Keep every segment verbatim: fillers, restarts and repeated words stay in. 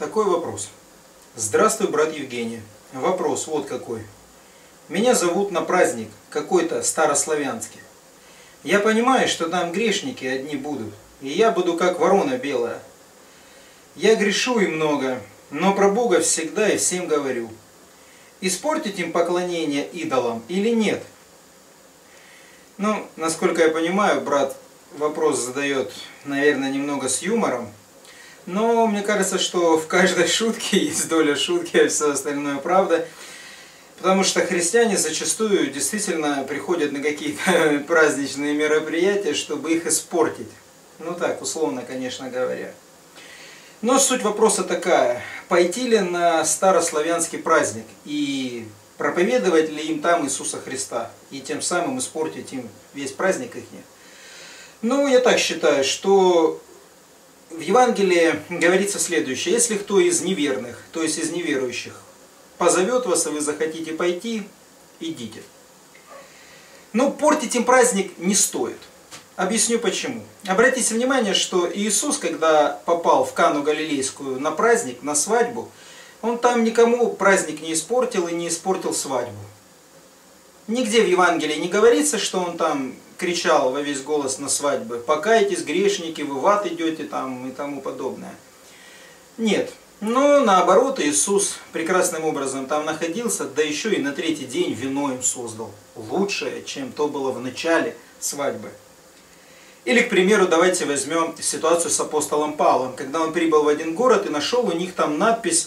Такой вопрос. Здравствуй, брат Евгений. Вопрос вот какой. Меня зовут на праздник какой-то старославянский. Я понимаю, что там грешники одни будут, и я буду как ворона белая. Я грешу и много, но про Бога всегда и всем говорю. Испортить им поклонение идолам или нет? Ну, насколько я понимаю, брат вопрос задает, наверное, немного с юмором. Но мне кажется, что в каждой шутке есть доля шутки, а все остальное правда. Потому что христиане зачастую действительно приходят на какие-то праздничные мероприятия, чтобы их испортить. Ну так, условно, конечно говоря. Но суть вопроса такая. Пойти ли на старославянский праздник и проповедовать ли им там Иисуса Христа? И тем самым испортить им весь праздник их? Ну, я так считаю, что в Евангелии говорится следующее. Если кто из неверных, то есть из неверующих, позовет вас, и вы захотите пойти, идите. Но портить им праздник не стоит. Объясню почему. Обратите внимание, что Иисус, когда попал в Кану Галилейскую на праздник, на свадьбу, Он там никому праздник не испортил и не испортил свадьбу. Нигде в Евангелии не говорится, что Он там кричал во весь голос на свадьбе: «Покайтесь, грешники, вы в ад идете» там и тому подобное. Нет. Но наоборот, Иисус прекрасным образом там находился, да еще и на третий день вино им создал. Лучшее, чем то было в начале свадьбы. Или, к примеру, давайте возьмем ситуацию с апостолом Павлом, когда он прибыл в один город и нашел у них там надпись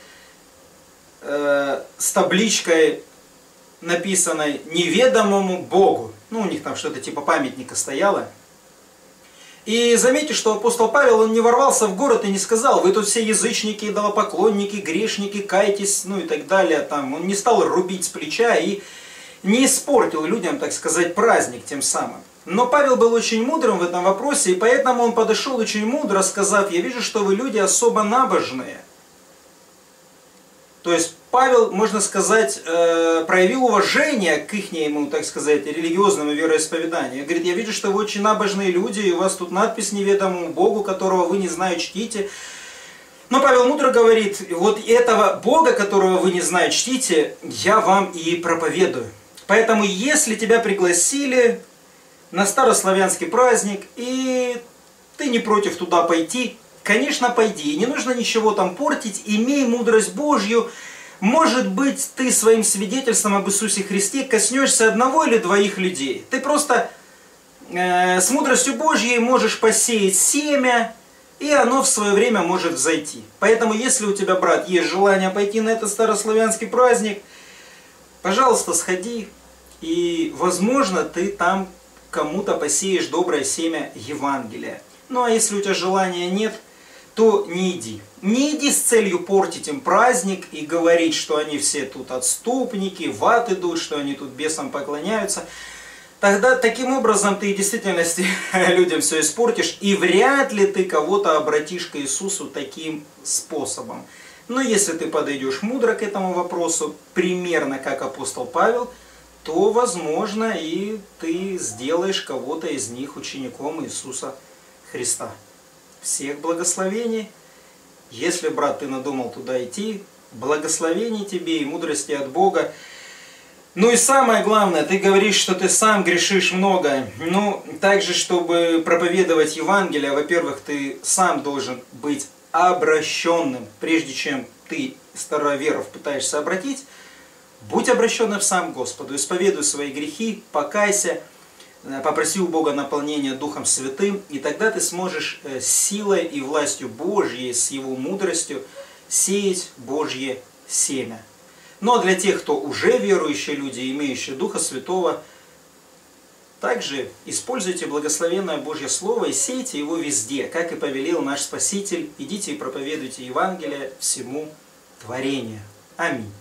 э, с табличкой, написанной «Неведомому Богу». Ну, у них там что-то типа памятника стояло. И заметьте, что апостол Павел, он не ворвался в город и не сказал: вы тут все язычники, идолопоклонники, грешники, кайтесь, ну и так далее. Там. Он не стал рубить с плеча и не испортил людям, так сказать, праздник тем самым. Но Павел был очень мудрым в этом вопросе, и поэтому он подошел очень мудро, сказав: я вижу, что вы люди особо набожные. То есть Павел, можно сказать, проявил уважение к ихнему, так сказать, религиозному вероисповеданию. Говорит: я вижу, что вы очень набожные люди, и у вас тут надпись «Неведомому Богу», которого вы не знаете, чтите. Но Павел мудро говорит: вот этого Бога, которого вы не знаете, чтите, я вам и проповедую. Поэтому если тебя пригласили на старославянский праздник, и ты не против туда пойти, конечно, пойди. Не нужно ничего там портить, имей мудрость Божью. Может быть, ты своим свидетельством об Иисусе Христе коснешься одного или двоих людей. Ты просто э, с мудростью Божьей можешь посеять семя, и оно в свое время может взойти. Поэтому, если у тебя, брат, есть желание пойти на этот старославянский праздник, пожалуйста, сходи, и, возможно, ты там кому-то посеешь доброе семя Евангелия. Ну, а если у тебя желания нет, то не иди. Не иди с целью портить им праздник и говорить, что они все тут отступники, в ад идут, что они тут бесам поклоняются. Тогда таким образом ты в действительности людям все испортишь, и вряд ли ты кого-то обратишь к Иисусу таким способом. Но если ты подойдешь мудро к этому вопросу, примерно как апостол Павел, то, возможно, и ты сделаешь кого-то из них учеником Иисуса Христа. Всех благословений. Если, брат, ты надумал туда идти, благословений тебе и мудрости от Бога. Ну и самое главное, ты говоришь, что ты сам грешишь много. Ну, также, чтобы проповедовать Евангелие, во-первых, ты сам должен быть обращенным. Прежде чем ты староверов пытаешься обратить, будь обращенным в сам Господу, исповедуй свои грехи, покайся, попроси у Бога наполнения Духом Святым, и тогда ты сможешь силой и властью Божьей, с Его мудростью, сеять Божье семя. Но для тех, кто уже верующие люди, имеющие Духа Святого, также используйте благословенное Божье Слово и сейте его везде, как и повелел наш Спаситель. Идите и проповедуйте Евангелие всему творению. Аминь.